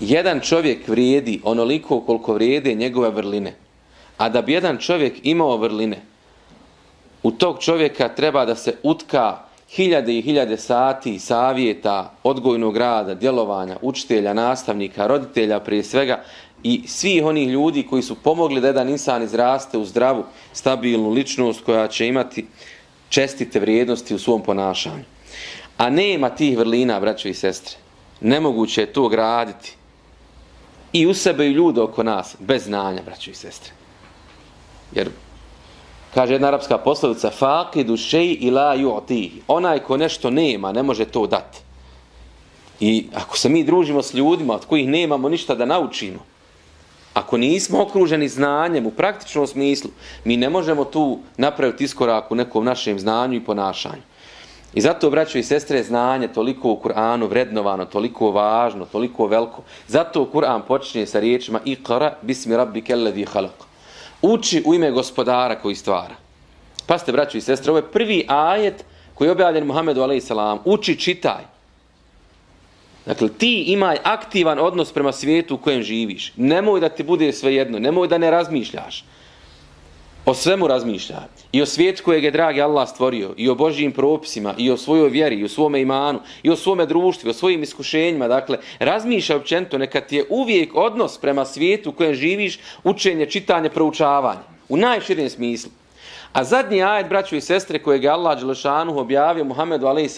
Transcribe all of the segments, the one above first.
jedan čovjek vrijedi onoliko koliko vrijede njegove vrline. A da bi jedan čovjek imao vrline, u tog čovjeka treba da se utka hiljade i hiljade sati savjeta, odgojnog rada, djelovanja, učitelja, nastavnika, roditelja prije svega i svih onih ljudi koji su pomogli da jedan insan izraste u zdravu, stabilnu ličnost koja će imati čestite vrijednosti u svom ponašanju. A nema tih vrlina, braćo i sestre. Nemoguće je to graditi i u sebe i ljude oko nas bez znanja, braćo i sestre. Jer kaže jedna arapska poslovica faqidu shay'i la yu'tihi. Onaj ko nešto nema, ne može to dati. I ako se mi družimo s ljudima od kojih nemamo ništa da naučimo, ako nismo okruženi znanjem u praktičnom smislu, mi ne možemo tu napraviti iskorak u nekom našem znanju i ponašanju. I zato, braćo i sestre, znanje toliko u Kur'anu vrednovano, toliko važno, toliko veliko. Zato Kur'an počinje sa riječima Iqra bismi rabbike alladhi khalaq. Uči u ime gospodara koji stvara. Pazite, braćo i sestre, ovo je prvi ajet koji je objavljen Muhammedu a.s. Uči, čitaj. Dakle, ti imaj aktivan odnos prema svijetu u kojem živiš. Nemoj da ti bude svejedno, nemoj da ne razmišljaš. O svemu razmišljaj. I o svijetu kojeg je dragi Allah stvorio, i o Božjim propisima, i o svojoj vjeri, i o svome imanu, i o svome društvu, i o svojim iskušenjima. Dakle, razmišljaj općenito, neka ti je uvijek odnos prema svijetu u kojem živiš, učenje, čitanje, proučavanje. U najširijem smislu. A zadnji ajet, braćo i sestre, kojeg je Allah dželešanu objavio Muhammedu a.s.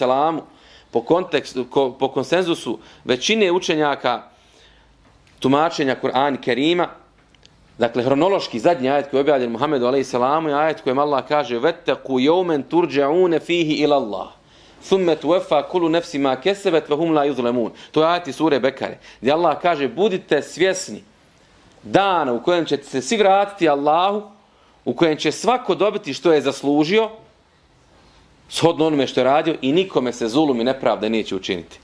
po konsenzusu većine učenjaka tumačenja Kur'ana Kerima, dakle, hronološki zadnji ajet koji je objavljen Muhammedu a.s. je ajet kojem Allah kaže وَتَّقُوا يَوْمًا تُرْجَعُونَ فِيهِ إِلَى اللَّهِ ثُمَّ تُوَفَّى كُلُّ نَفْسٍ مَا كَسَبَتْ وَهُمْ لَا يُظْلَمُونَ. To je ajet iz sure Bekare, gdje Allah kaže budite svjesni dana u kojem ćete se svi vratiti Allahu, u kojem će svako dobiti što je zaslužio, shodno onome što je radio, i nikome se zulum i nepravda neće učiniti.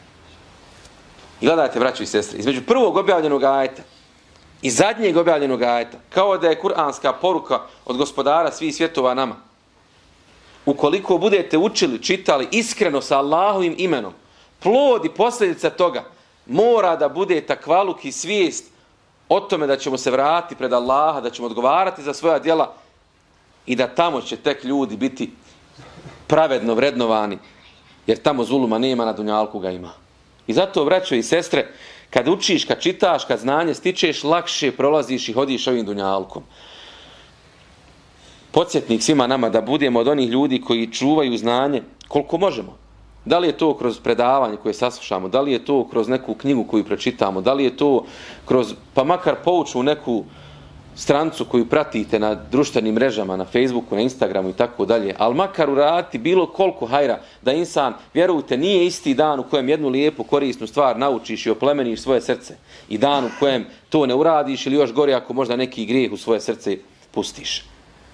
I gledajte, braćo i sestre, između prvog objavljenog ajeta i zadnjeg objavljenog ajeta, kao da je kuranska poruka od gospodara svih svjetova nama. Ukoliko budete učili, čitali iskreno sa Allahovim imenom, plod i posljedica toga mora da bude takvaluk i svijest o tome da ćemo se vratiti pred Allaha, da ćemo odgovarati za svoja djela i da tamo će tek ljudi biti pravedno vrednovani, jer tamo zuluma nema, na dunjalku ga ima. I zato, braćo i sestre, kad učiš, kad čitaš, kad znanje stičeš, lakše prolaziš i hodiš ovim dunjalkom. Podsjetnik svima nama da budemo od onih ljudi koji čuvaju znanje koliko možemo. Da li je to kroz predavanje koje saslušamo, da li je to kroz neku knjigu koju pročitamo, da li je to kroz, pa makar pouču neku strancu koju pratite na društvenim mrežama, na Facebooku, na Instagramu i tako dalje, ali makar uraditi bilo koliko hajra da insan, vjerujte, nije isti dan u kojem jednu lijepu, korisnu stvar naučiš i oplemeniš svoje srce i dan u kojem to ne uradiš ili još gore ako možda neki grijeh u svoje srce pustiš.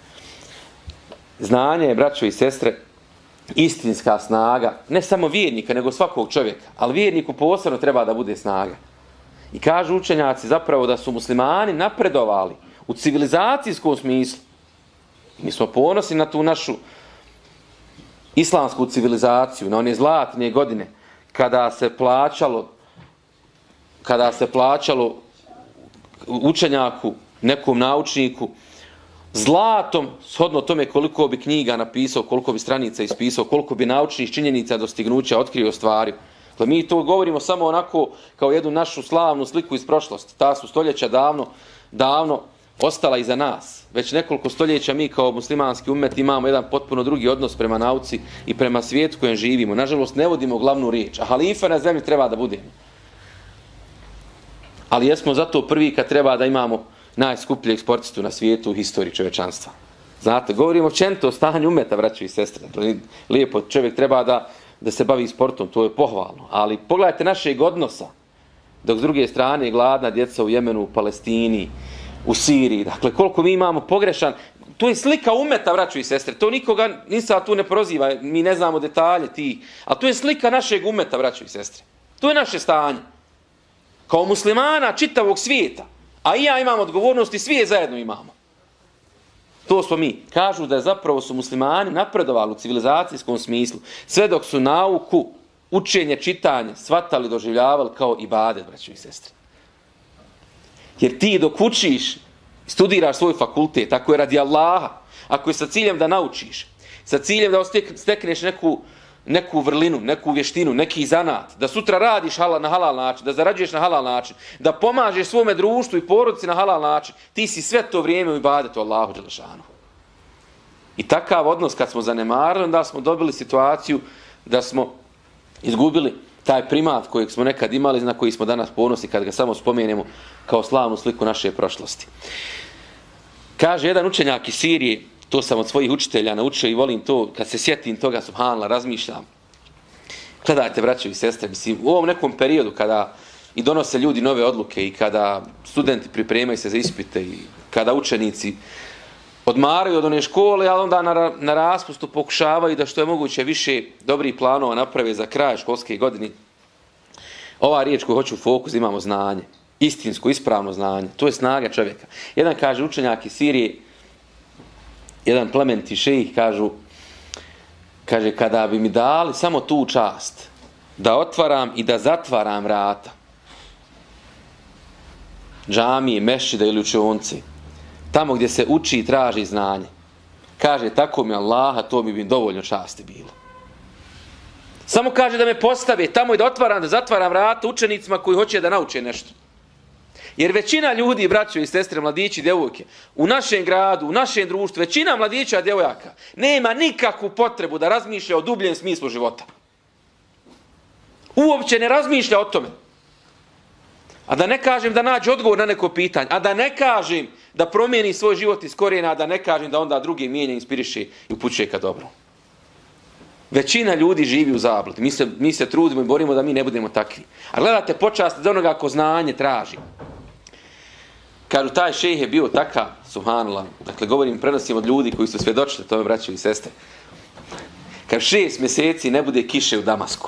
Znanje je, braćo i sestre, istinska snaga, ne samo vjernika, nego svakog čovjeka, ali vjerniku posebno treba da bude snaga. I kažu učenjaci zapravo da su muslimani napredovali u civilizacijskom smislu. I mi smo ponosni na tu našu islamsku civilizaciju, na one zlatne godine kada se plaćalo učenjaku, nekom naučniku zlatom, shodno tome koliko bi knjiga napisao, koliko bi stranica ispisao, koliko bi naučnih činjenica dostignuća otkrio i ostvario. Dakle, mi to govorimo samo onako kao jednu našu slavnu sliku iz prošlosti. Ta su stoljeća davno ostala iza nas. Već nekoliko stoljeća mi kao muslimanski umet imamo jedan potpuno drugi odnos prema nauci i prema svijetu kojem živimo. Nažalost, ne vodimo glavnu riječ, a halifa na zemlji treba da budemo. Ali jesmo zato prvi kad treba da imamo najskupljeg sportistu na svijetu u historiji čovječanstva. Znate, govorimo općenito o stanju umeta, braćo i sestre. Lijepo, čovjek treba da se bavi sportom, to je pohvalno. Ali pogledajte našeg odnosa, dok s druge strane gladna djeca u Jemenu, u Palestini, u Siriji. Dakle, koliko mi imamo pogrešan, to je slika umeta, braćo i sestre. To nikoga nisa tu ne proziva, mi ne znamo detalje tih. Ali to je slika našeg umeta, braćo i sestre. To je naše stanje. Kao muslimana čitavog svijeta. A i ja imam odgovornost i svi je zajedno imamo. To smo mi. Kažu da zapravo su muslimani napredovali u civilizacijskom smislu, sve dok su nauku, učenje, čitanje shvatali, doživljavali kao ibadet, braćo i sestre. Jer ti dok učiš, studiraš svoj fakultet, ako je radi Allaha, ako je sa ciljem da naučiš, sa ciljem da stekneš neku vrlinu, neku vještinu, neki zanat, da sutra radiš na halal način, da zarađuješ na halal način, da pomažeš svome društvu i porodici na halal način, ti si sve to vrijeme u ibadetu Allahu dželešanu. I takav odnos kad smo zanemarili, onda smo dobili situaciju da smo izgubili taj primat kojeg smo nekad imali, na koji smo danas ponosni kad ga samo spomenemo kao slavnu sliku naše prošlosti. Kaže jedan učenjak iz Sirije, to sam od svojih učitelja naučio i volim to, kad se sjetim toga, subhanallah, razmišljam. Gledajte, braćo i sestre, mislim, u ovom nekom periodu kada i donose ljudi nove odluke i kada studenti pripremaju se za ispite i kada učenici odmaraju od one škole, ali onda na raspustu pokušavaju da što je moguće više dobrih planova naprave za kraj školske godine. Ova riječ koju hoću u fokus, imamo znanje. Istinsko, ispravno znanje. To je snaga čovjeka. Jedan kaže učenjak iz Sirije, jedan plemeniti šejih, kaže, kada bi mi dali samo tu čast da otvaram i da zatvaram vrata džamije, mešćida ili učionce, tamo gdje se uči i traži znanje, kaže, tako mi Allaha, to bi mi dovoljno časti bilo. Samo kaže da me postave tamo i da otvaram, da zatvaram vrata učenicima koji hoće da nauče nešto. Jer većina ljudi, braćo i sestre, mladići, djevojke, u našem gradu, u našem društvu, većina mladića i djevojaka nema nikakvu potrebu da razmišlja o dubljem smislu života. Uopće ne razmišlja o tome. A da ne kažem da nađe odgovor na neko pitanje, a da ne kažem da promijeni svoj život iz korijena, a da ne kažem da onda drugi mijenja, inspiriše i upućuje ka dobru. Većina ljudi živi u zabludi. Mi se trudimo i borimo da mi ne budemo takvi. A gledate, počast za onoga ko znanje traži. Kažu, taj šejh je bio takav, subhanallah, dakle prenosim od ljudi koji su svjedočili tome, braćo i sestre. Kažu, 6 mjeseci ne bude kiše u Damasku.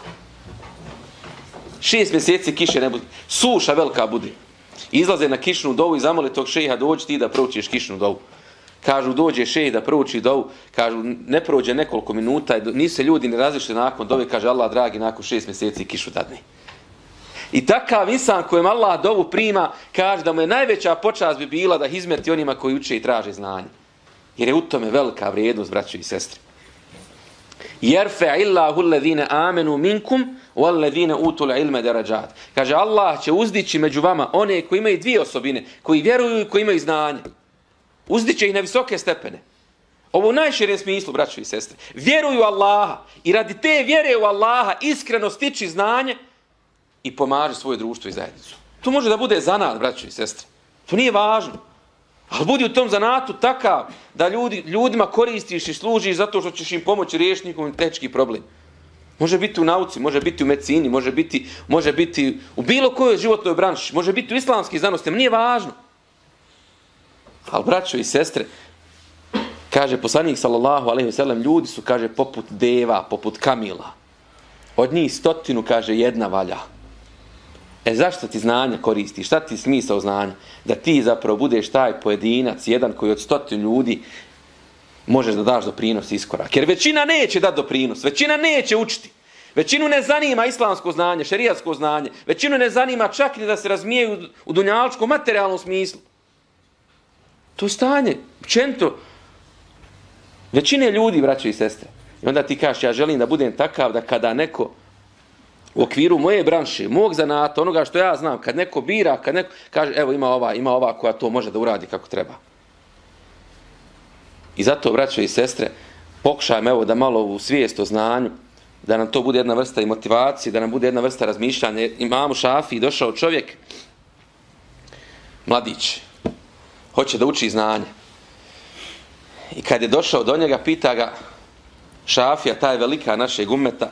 6 mjeseci kiše ne bude. Suša velika bude. Izlaze na kišnu dovu i zamole tog šejha, dođi ti da proučiš kišnu dovu. Kažu, dođe šejh da prouči dovu, kažu, ne prođe nekoliko minuta, nisu se ljudi ne razišli nakon dove, kaže, Allah dragi, nakon 6 mjeseci kišu dadne. I takav insan kojem Allah dovu prima, kaže da mu je najveća počast bi bila da izmeti onima koji uče i traže znanje. Jer je u tome velika vrijednost, braćo i sestre. Jerfe illahu alladhina amenu minkum walladhina utul ilma darajat. Kaže, Allah će uzdići među vama one koji imaju dvije osobine, koji vjeruju i koji imaju znanje. Uzdiće ih na visoke stepene. Ovo u najširem smislu, braćo i sestre. Vjeruju Allaha i radi te vjere u Allaha iskreno stiči znanje i pomaže svoje društvo i zajednicu. To može da bude zanat, braćo i sestre. To nije važno. Ali budi u tom zanatu takav da ljudima koristiš i služiš zato što ćeš im pomoći riješiti njihov tehnički problem. Može biti u nauci, može biti u medicini, može biti u bilo kojoj životnoj branši, može biti u islamskih znanostima, nije važno. Ali, braćo i sestre, kaže poslanik sallallahu alejhi ve sellem, ljudi su, kaže, poput deva, poput kamila. Od njih 100, kaže, jedna valja. Zašto ti znanje koristi? Šta ti smisao znanja? Da ti zapravo budeš taj pojedinac, jedan koji od 100 ljudi možeš da daš doprinos iskorak. Jer većina neće dati doprinos, većina neće učiti. Većinu ne zanima islamsko znanje, šerijatsko znanje. Većinu ne zanima čak ni da se razmijaju u dunjalčkom materijalnom smislu. To stanje, općenito, većine ljudi, braćo i sestre. I onda ti kažeš, ja želim da budem takav da kada neko u okviru moje branše, mog zanata, onoga što ja znam, kad neko bira, kad neko kaže, evo ima ova koja to može da uradi kako treba. I zato, braćo i sestre, pokušajmo evo da malo u svijest o znanju, da nam to bude jedna vrsta i motivacije, da nam bude jedna vrsta razmišljanja. Imamu Šafiji došao čovjek, mladić, hoće da uči znanje. I kad je došao do njega, pita ga Šafija, taj velika našeg ummeta,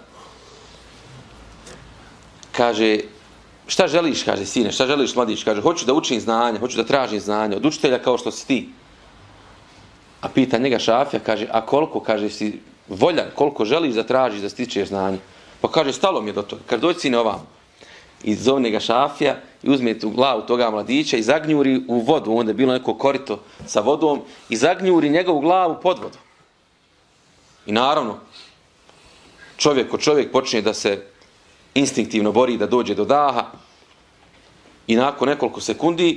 kaže, šta želiš, kaže, sine, šta želiš, mladić? Kaže, hoću da učim znanje, hoću da tražim znanje od učitelja kao što si ti. A pita njega Šafija, kaže, a koliko, kaže, si voljan, koliko želiš da tražiš, da stičeš znanje? Pa kaže, stalo mi je do toga. Kaže, dođi sine ovamo. I zovne ga Šafija i uzme u glavu toga mladića i zagnjuri u vodu, onda je bilo neko korito sa vodom, i zagnjuri njegovu glavu pod vodu. I naravno, čovjek počne da se instinktivno bori da dođe do daha i nakon nekoliko sekundi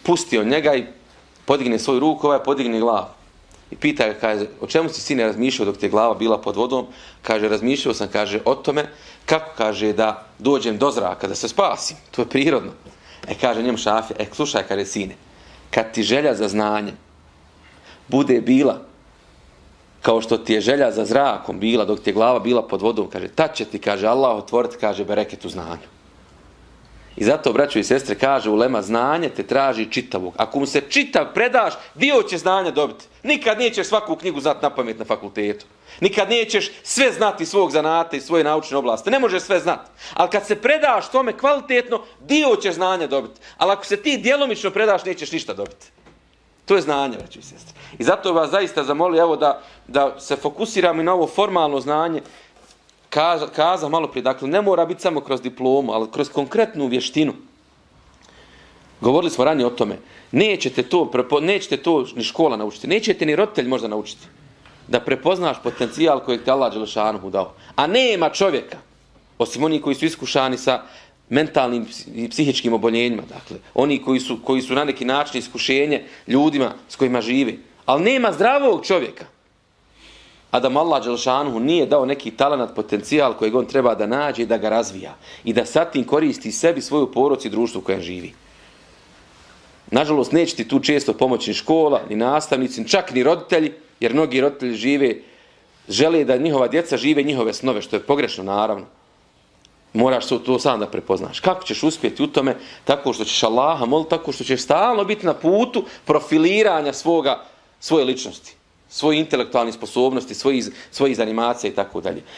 pusti on njega i podigne svoju ruku, ovaj podigne glavu. I pita ga, kaže, o čemu si sine razmišljao dok ti je glava bila pod vodom? Kaže, razmišljao sam, kaže, o tome kako, kaže, da dođem do zraka, da se spasim. To je prirodno. Kaže njemu Šafija, slušaj, kaže, sine, kad ti želja za znanje bude bila kao što ti je želja za zrakom bila dok ti je glava bila pod vodom, kaže, tad će ti, kaže, Allah otvoriti, kaže, bereket u znanju. I zato, braćo i sestre, kaže ulema, znanje te traži čitavog. Ako mu se čitav predaš, dio će znanja dobiti. Nikad nećeš svaku knjigu znati na pamet na fakultetu. Nikad nećeš sve znati svog zanata i svoje naučne oblasti. Ne možeš sve znati. Ali kad se predaš tome kvalitetno, dio ćeš znanja dobiti. Ali ako se ti djelomično predaš, nećeš ništa dobiti. To je znanje, braćo i sestre. I zato vas zaista zamolio, evo, da se fokusiramo i na ovo formalno znanje. Kaza malo prije, dakle, ne mora biti samo kroz diplomu, ali kroz konkretnu vještinu. Govorili smo ranije o tome. Nećete to ni škola naučiti, nećete ni roditelj možda naučiti. Da prepoznaš potencijal kojeg te Allah dželešanuhu dao. A nema čovjeka, osim oni koji su iskušani sa mentalnim i psihičkim oboljenjima, dakle, oni koji su na neki način iskušenje ljudima s kojima živi. Ali nema zdravog čovjeka, a da mu Allah dželešanuhu nije dao neki talenat, potencijal kojeg on treba da nađe i da ga razvija. I da sad tim koristi sebi, svoju porodicu i društvu u kojem živi. Nažalost, neće ti tu često pomoći ni škola, ni nastavnici, čak ni roditelji, jer mnogi roditelji žele da njihova djeca žive njihove snove, što je pogrešno, naravno. Moraš to sam da prepoznaš. Kako ćeš uspjeti u tome? Tako što ćeš Allaha moliti, tako što ćeš stalno biti na putu profiliranja svoje ličnosti, svoje intelektualne sposobnosti, svojih zanimacija i tako dalje.